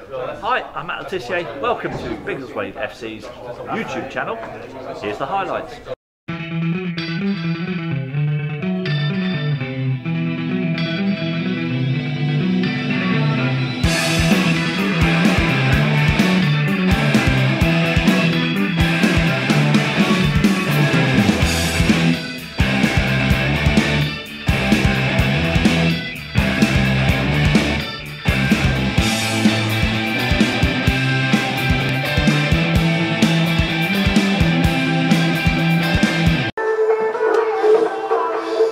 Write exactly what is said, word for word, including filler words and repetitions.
Hi, I'm Matt Letitia. Welcome to Biggleswade F C's YouTube channel. Here's the highlights.